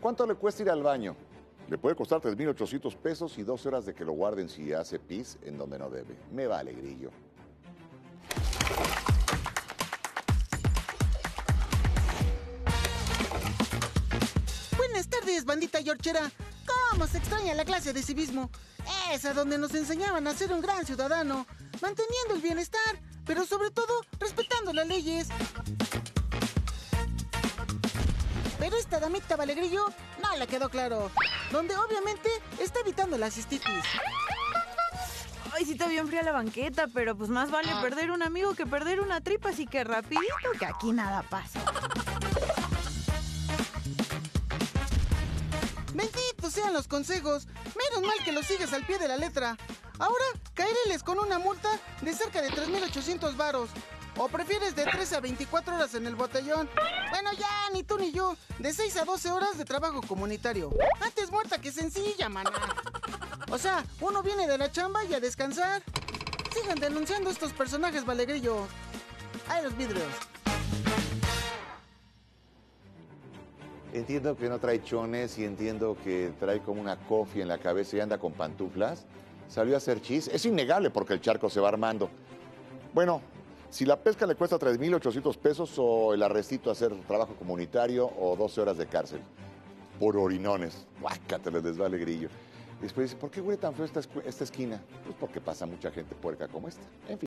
¿Cuánto le cuesta ir al baño? Le puede costar 3,800 pesos y 12 horas de que lo guarden si hace pis en donde no debe. Me vale, grillo. Buenas tardes, bandita yorchera. ¿Cómo se extraña la clase de civismo? Esa donde nos enseñaban a ser un gran ciudadano, manteniendo el bienestar, pero sobre todo respetando las leyes. Pero esta damita Valegrillo no le quedó claro, donde obviamente está evitando la cistitis. Ay, sí está bien fría la banqueta, pero pues más vale perder un amigo que perder una tripa, así que rapidito, que aquí nada pasa. Benditos sean los consejos. Menos mal que los sigues al pie de la letra. Ahora caereles con una multa de cerca de 3,800 varos. ¿O prefieres de 13 a 24 horas en el botellón? Bueno, ya, ni tú ni yo. De 6 a 12 horas de trabajo comunitario. Antes muerta que sencilla, maná. O sea, uno viene de la chamba y a descansar. Sigan denunciando estos personajes, Valegrillo. Ahí los vidrios. Entiendo que no trae chones y entiendo que trae como una cofia en la cabeza y anda con pantuflas. Salió a hacer chis. Es innegable porque el charco se va armando. Bueno, si la pesca le cuesta 3,800 pesos o el arrestito a hacer trabajo comunitario o 12 horas de cárcel. Por orinones. Guácate, les desvale, grillo. Y después dice, ¿por qué huele tan feo esta esquina? Pues porque pasa mucha gente puerca como esta. En fin.